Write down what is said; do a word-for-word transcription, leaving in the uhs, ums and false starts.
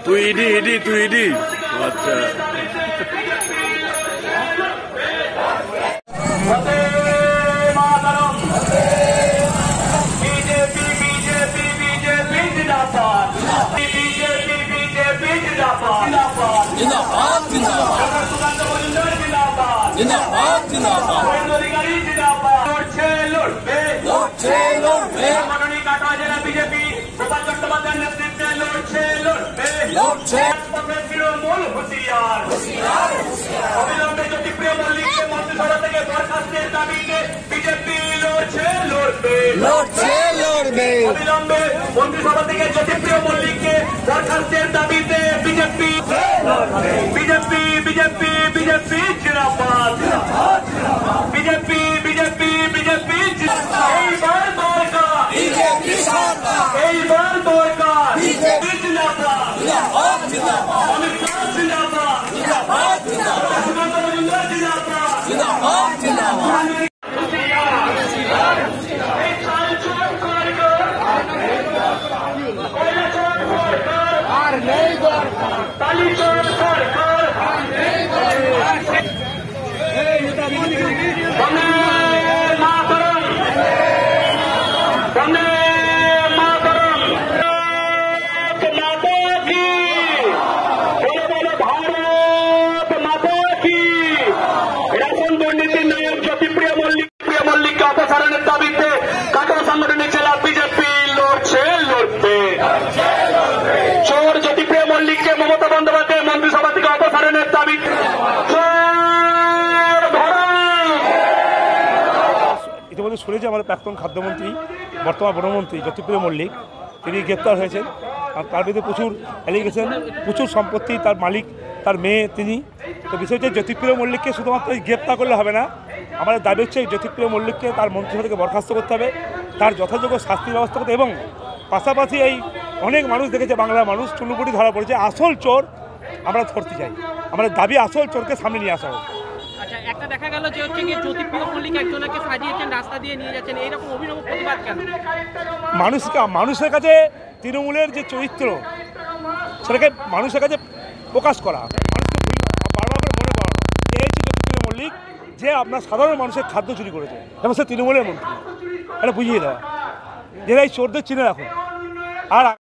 তুই ED ED তুই ED আচ্ছা বিজেপি বিজেপি বিজেপি জিন্দাবাদ বিজেপি বিজেপি জিন্দাবাদ জিন্দাবাদ জিন্দাবাদ জিন্দাবাদ জিন্দাবাদ জিন্দাবাদ অধিকারী জিন্দাবাদ লড়ছে লড়বে লড়ছে লড়বে মাননীয় কাটোয়া জেলা বিজেপি গোপাল চট্টোপাধ্যায়ের নেতৃত্বে লড়ছে লড়বে লড়ছে তৃণমূল হুঁশিয়ার হুঁশিয়ার অবিলম্বে জ্যোতিপ্রিয় মল্লিককে মন্ত্রিসভা থেকে বরখাস্তের দাবিতে বিজেপি লড়ছে লড়বে লড়ছে লড়বে অবিলম্বে মন্ত্রিসভা থেকে জ্যোতিপ্রিয় মল্লিককে বরখাস্তের দাবিতে বিজেপি বিজেপি বিজেপি বিজেপি জিন্দাবাদ বিজেপি বিজেপি বিজেপি এইবার দরকার বিজেপি সরকার এইবার দরকার বিজেপি জিন্দাবাদ জিন্দাবাদ জিন্দাবাদ অমিত শাহ জিন্দাবাদ জিন্দাবাদ জিন্দাবাদ সুকান্ত মজুমদার জিন্দাবাদ জিন্দাবাদ জিন্দাবাদ আর নেই দরকার তালিচর সরকার আর নেই দরকার এই নেতা বন্দে মাতরম বন্দে মাতরম মাতা কি বলে বলে ভারত মাতা কি রেশন দুর্নীতির নায়ক জ্যোতিপ্রিয় মল্লিক প্রিয় মল্লিককে অপসারণের দাবিতে কাটোয়া সাংগঠনিক জেলা বিজেপি লড়ছে লড়বে চোর জ্যোতিপ্রিয় মল্লিককে মমতা বন্দ্যোপাধ্যায় মন্ত্রিসভা থেকে অপসারণের দাবি ইতিমধ্যে শুনেছি আমাদের প্রাক্তন খাদ্যমন্ত্রী বর্তমান বনমন্ত্রী জ্যোতিপ্রিয় মল্লিক তিনি গ্রেপ্তার হয়েছেন আর তার বিরুদ্ধে প্রচুর অ্যালিগেশন প্রচুর সম্পত্তি তার মালিক তার মেয়ে তিনি তো বিষয় হচ্ছে জ্যোতিপ্রিয় মল্লিককে শুধুমাত্র গ্রেপ্তার করলে হবে না আমাদের দাবি হচ্ছে জ্যোতিপ্রিয় মল্লিককে তার মন্ত্রিসভা থেকে বরখাস্ত করতে হবে তার যথাযোগ্য শাস্তির ব্যবস্থা করতে এবং পাশাপাশি এই অনেক মানুষ দেখেছে বাংলার মানুষ চুনুপুটি ধরা পড়েছে আসল চোর আমরা ধরতে চাই আমাদের দাবি আসল চোরকে সামনে নিয়ে আসা হোক। আচ্ছা একটা দেখা গেল যে হচ্ছে কি জ্যোতিপ্রিয় মল্লিক একজনকে সাজিয়েছেন রাস্তা দিয়ে নিয়ে যাচ্ছেন এইরকম অভিনব প্রতিবাদ কেন? মানুষকে মানুষের কাছে তৃণমূলের যে চরিত্র সেটাকে মানুষের কাছে প্রকাশ করা মানুষকে বারবার করে মনে করানো এই হচ্ছে জ্যোতিপ্রিয় মল্লিক যে আপনার সাধারণ মানুষের খাদ্য চুরি করেছে এবং সে তৃণমূলের মন্ত্রী এটা বুঝিয়ে দেওয়া যেটা এই চোরদের চিনে রাখুন আর